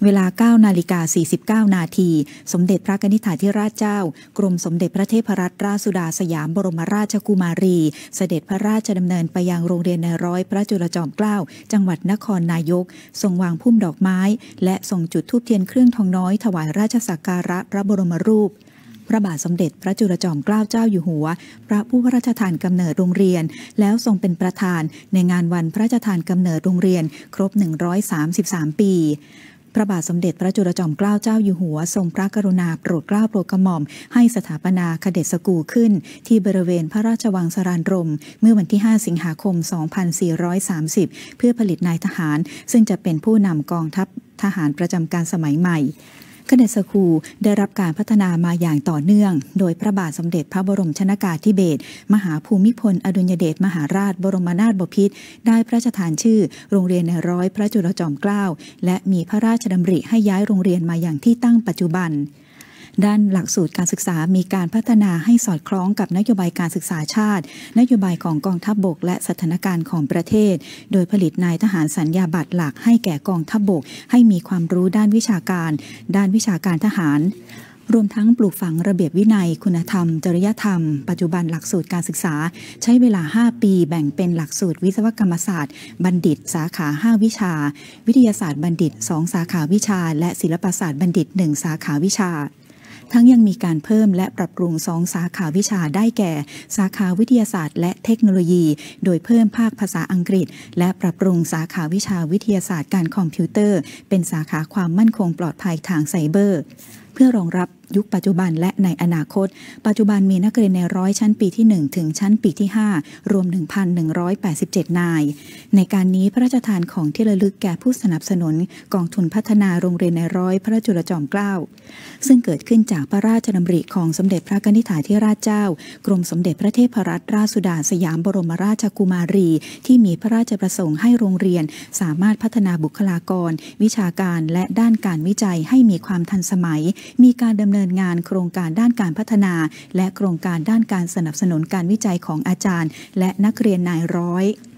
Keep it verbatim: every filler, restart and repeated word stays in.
เวลา เก้านาฬิกาสี่สิบเก้า นาทีสมเด็จพระกนิษฐาธิราชเจ้ากรมสมเด็จพระเทพรัตนราชสุดาสยามบรมราชกุมารีเสด็จพระราชดำเนินไปยังโรงเรียนนายร้อยพระจุลจอมเกล้าจังหวัดนครนายกทรงวางพุ่มดอกไม้และทรงจุดธูปเทียนเครื่องทองน้อยถวายราชสักการะพระบรมรูปพระบาทสมเด็จพระจุลจอมเกล้าเจ้าอยู่หัวพระผู้พระราชทานกำเนิดโรงเรียนแล้วทรงเป็นประธานในงานวันพระราชทานกำเนิดโรงเรียนครบหนึ่งร้อยสามสิบสามปีพระบาทสมเด็จพระจุลจอมเกล้าเจ้าอยู่หัวทรงพระกรุณาโปรดเกล้าโปรดกระหม่อมให้สถาปนาคเดชสกูลขึ้นที่บริเวณพระราชวังสรานรมเมื่อวันที่ห้าสิงหาคมสองพันสี่ร้อยสามสิบเพื่อผลิตนายทหารซึ่งจะเป็นผู้นำกองทัพทหารประจำการสมัยใหม่คเดชสกูลได้รับการพัฒนามาอย่างต่อเนื่องโดยพระบาทสมเด็จพระบรมชนกาธิเบศรมหาภูมิพลอดุลยเดชมหาราชบรมนาถบพิตรได้พระราชทานชื่อโรงเรียนนายร้อยพระจุลจอมเกล้าและมีพระราชดำริให้ย้ายโรงเรียนมาอย่างที่ตั้งปัจจุบันด้านหลักสูตรการศึกษามีการพัฒนาให้สอดคล้องกับนโยบายการศึกษาชาตินโยบายของกองทัพบกและสถานการณ์ของประเทศโดยผลิตนายทหารสัญญาบัตรหลักให้แก่กองทัพบกให้มีความรู้ด้านวิชาการด้านวิชาการทหารรวมทั้งปลูกฝังระเบียบวินัยคุณธรรมจริยธรรมปัจจุบันหลักสูตรการศึกษาใช้เวลาห้าปีแบ่งเป็นหลักสูตรวิศวกรรมศาสตร์บัณฑิตสาขาห้าวิชาวิทยาศาสตร์บัณฑิตสองสาขาวิชาและศิลปศาสตร์บัณฑิตหนึ่งสาขาวิชาทั้งยังมีการเพิ่มและปรับปรุงสองสาขาวิชาได้แก่สาขาวิทยาศาสตร์และเทคโนโลยีโดยเพิ่มภาคภาษาอังกฤษและปรับปรุงสาขาวิชาวิทยาศาสตร์การคอมพิวเตอร์เป็นสาขาความมั่นคงปลอดภัยทางไซเบอร์เพื่อรองรับยุคปัจจุบันและในอนาคตปัจจุบันมีนักเรียนในร้อยชั้นปีที่หนึ่งถึงชั้นปีที่ห้ารวม หนึ่งพันหนึ่งร้อยแปดสิบเจ็ด นายในการนี้พระราชทานของที่ระลึกแก่ผู้สนับสนุนกองทุนพัฒนาโรงเรียนในร้อยพระจุลจอมเกล้าซึ่งเกิดขึ้นจากพระราชดำริของสมเด็จพระกนิษฐาธิราชเจ้ากรมสมเด็จพระเทพรัตนราชสุดาสยามบรมราชกุมารีที่มีพระราชประสงค์ให้โรงเรียนสามารถพัฒนาบุคลากรวิชาการและด้านการวิจัยให้มีความทันสมัยมีการดำเนินงานโครงการด้านการพัฒนาและโครงการด้านการสนับสนุนการวิจัยของอาจารย์และนักเรียนนายร้อย